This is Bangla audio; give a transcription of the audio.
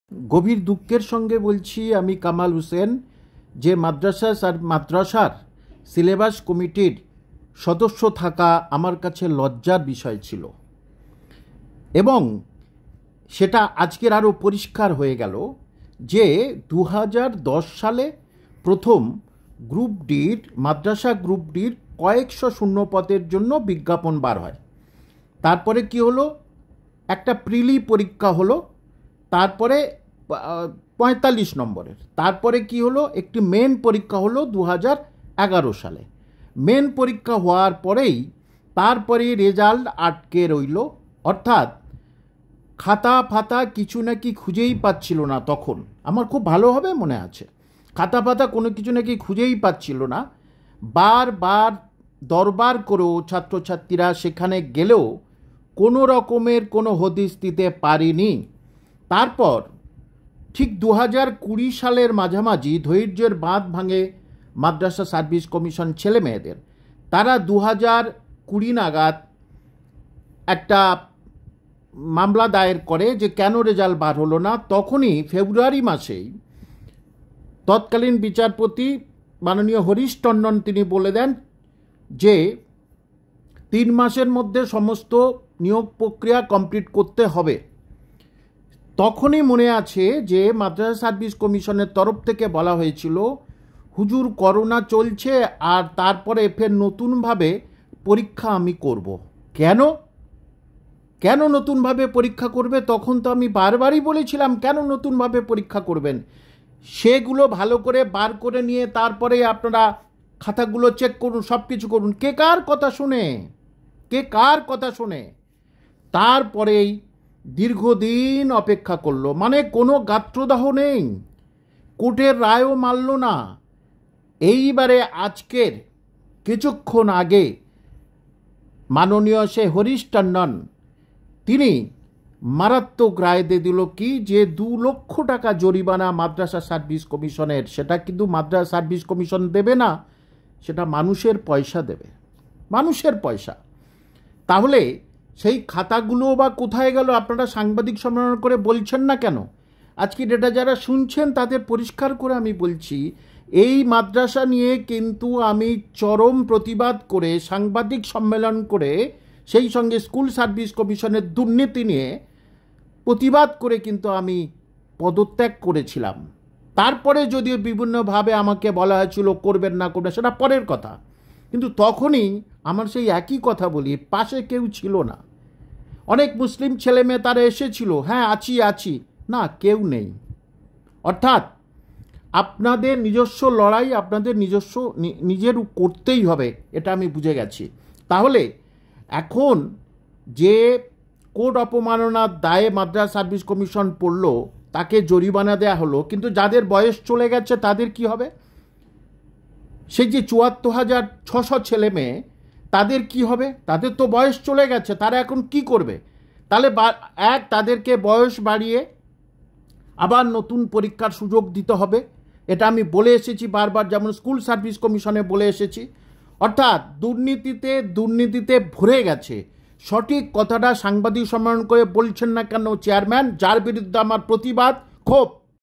গভীর দুঃখের সঙ্গে বলছি, আমি কামাল হোসেন, যে মাদ্রাসার সিলেবাস কমিটির সদস্য থাকা আমার কাছে লজ্জার বিষয় ছিল, এবং সেটা আজকের আরও পরিষ্কার হয়ে গেল যে 2010 সালে প্রথম গ্রুপ ডির মাদ্রাসা গ্রুপ ডির কয়েকশো শূন্যপদের জন্য বিজ্ঞাপন বার হয়। তারপরে কি হলো, একটা প্রিলি পরীক্ষা হলো, তারপরে 45 নম্বরের, তারপরে কি হলো, একটি মেন পরীক্ষা হলো 2011 সালে। মেন পরীক্ষা হওয়ার পরেই তারপরে রেজাল্ট আটকে রইল, অর্থাৎ খাতা ফাতা কিছু নাকি খুঁজেই পাচ্ছিল না। তখন আমার খুব ভালোভাবে মনে আছে, খাতা ফাতা কোনো কিছু নাকি খুঁজেই পাচ্ছিল না। বারবার দরবার করেও ছাত্রছাত্রীরা সেখানে গেলেও কোনো রকমের কোনো হদিস দিতে পারিনি। তারপর ঠিক 2020 সালের মাঝামাঝি ধৈর্যের বাঁধ ভাঙে মাদ্রাসা সার্ভিস কমিশন ছেলে মেয়েদের। তারা 2020 নাগাদ একটা মামলা দায়ের করে যে কেন রেজাল্ট বার হলো না। তখনই ফেব্রুয়ারি মাসেই তৎকালীন বিচারপতি মাননীয় হরিশ টন্ডন তিনি বলে দেন যে 3 মাসের মধ্যে সমস্ত নিয়োগ প্রক্রিয়া কমপ্লিট করতে হবে। তখনই মনে আছে যে মাদ্রাসা সার্ভিস কমিশনের তরফ থেকে বলা হয়েছিল, হুজুর করোনা চলছে আর তারপরে ফের নতুনভাবে পরীক্ষা আমি করব। কেন নতুনভাবে পরীক্ষা করবে? তখন তো আমি বারবারই বলেছিলাম কেন নতুনভাবে পরীক্ষা করবেন। সেগুলো ভালো করে বার করে নিয়ে তারপরে আপনারা খাতাগুলো চেক করুন, সব কিছু করুন। কে কার কথা শোনে? তারপরেই দীর্ঘদিন অপেক্ষা করলো, মানে কোনো গাত্রদাহ নেই, কোর্টের রায়ও মানল না। এইবারে আজকের কিছুক্ষণ আগে মাননীয় সে হরিশ টন্ডন তিনি মারাত্মক রায় দিয়ে দিল কি, যে 2 লক্ষ টাকা জরিমানা মাদ্রাসা সার্ভিস কমিশনের। সেটা কিন্তু মাদ্রাসা সার্ভিস কমিশন দেবে না, সেটা মানুষের পয়সা দেবে, মানুষের পয়সা। তাহলে সেই খাতাগুলো বা কোথায় গেল? আপনারা সাংবাদিক সম্মেলন করে বলছেন না কেন? আজকে এটা যারা শুনছেন তাদের পরিষ্কার করে আমি বলছি, এই মাদ্রাসা নিয়ে কিন্তু আমি চরম প্রতিবাদ করে সাংবাদিক সম্মেলন করে, সেই সঙ্গে স্কুল সার্ভিস কমিশনের দুর্নীতি নিয়ে প্রতিবাদ করে কিন্তু আমি পদত্যাগ করেছিলাম। তারপরে যদিও বিভিন্নভাবে আমাকে বলা হয়েছিল করবেন না করবেন, সেটা পরের কথা, কিন্তু তখনই আমার সেই একই কথা বলি, পাশে কেউ ছিল না। অনেক মুসলিম ছেলে মেয়ে তারা এসেছিল, হ্যাঁ আছি, না কেউ নেই। অর্থাৎ আপনাদের নিজস্ব লড়াই আপনাদের নিজের করতেই হবে, এটা আমি বুঝে গেছি। তাহলে এখন যে কোর্ট অপমাননার দায়ে মাদ্রাসা সার্ভিস কমিশন পড়ল, তাকে জরিমানা দেয়া হলো, কিন্তু যাদের বয়স চলে গেছে তাদের কি হবে? সেই যে 74,600 ছেলে মেয়ে, তাদের কি হবে? তাদের তো বয়স চলে গেছে, তারা এখন কি করবে? তাহলে তাদেরকে বয়স বাড়িয়ে আবার নতুন পরীক্ষার সুযোগ দিতে হবে। এটা আমি বলে এসেছি বারবার, যেমন স্কুল সার্ভিস কমিশনে বলে এসেছি। অর্থাৎ দুর্নীতিতে ভরে গেছে। সঠিক কথাটা সাংবাদিক সম্মেলন করে বলছেন না কেন চেয়ারম্যান, যার বিরুদ্ধে আমার প্রতিবাদ, ক্ষোভ।